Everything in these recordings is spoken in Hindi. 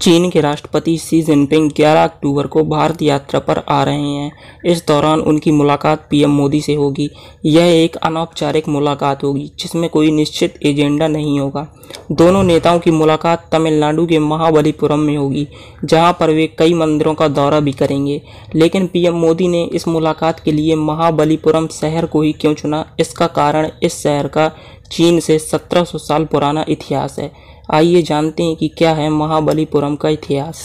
चीन के राष्ट्रपति शी जिनपिंग 11 अक्टूबर को भारत यात्रा पर आ रहे हैं। इस दौरान उनकी मुलाकात पीएम मोदी से होगी। यह एक अनौपचारिक मुलाकात होगी जिसमें कोई निश्चित एजेंडा नहीं होगा। दोनों नेताओं की मुलाकात तमिलनाडु के महाबलीपुरम में होगी, जहां पर वे कई मंदिरों का दौरा भी करेंगे। लेकिन पीएम मोदी ने इस मुलाकात के लिए महाबलीपुरम शहर को ही क्यों चुना, इसका कारण इस शहर का चीन से 1700 साल पुराना इतिहास है। आइए जानते हैं कि क्या है महाबलीपुरम का इतिहास।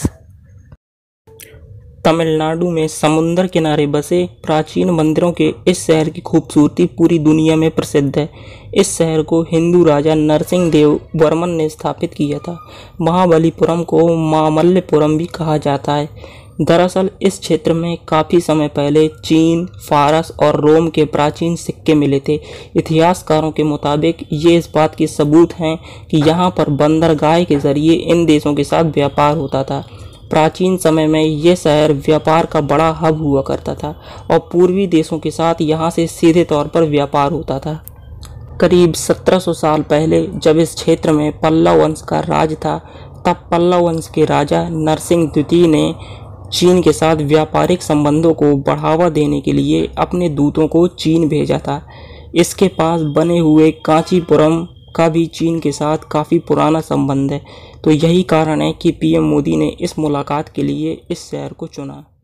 तमिलनाडु में समुद्र किनारे बसे प्राचीन मंदिरों के इस शहर की खूबसूरती पूरी दुनिया में प्रसिद्ध है। इस शहर को हिंदू राजा नरसिंह देव वर्मन ने स्थापित किया था। महाबलीपुरम को मामल्लपुरम भी कहा जाता है। दरअसल इस क्षेत्र में काफ़ी समय पहले चीन, फारस और रोम के प्राचीन सिक्के मिले थे। इतिहासकारों के मुताबिक ये इस बात के सबूत हैं कि यहाँ पर बंदरगाह के जरिए इन देशों के साथ व्यापार होता था। प्राचीन समय में यह शहर व्यापार का बड़ा हब हुआ करता था और पूर्वी देशों के साथ यहाँ से सीधे तौर पर व्यापार होता था। करीब 1700 साल पहले जब इस क्षेत्र में पल्लव वंश का राज था, तब पल्लव वंश के राजा नरसिंह द्वितीय ने चीन के साथ व्यापारिक संबंधों को बढ़ावा देने के लिए अपने दूतों को चीन भेजा था। इसके पास बने हुए कांचीपुरम का भी चीन के साथ काफ़ी पुराना संबंध है। तो यही कारण है कि पीएम मोदी ने इस मुलाकात के लिए इस शहर को चुना।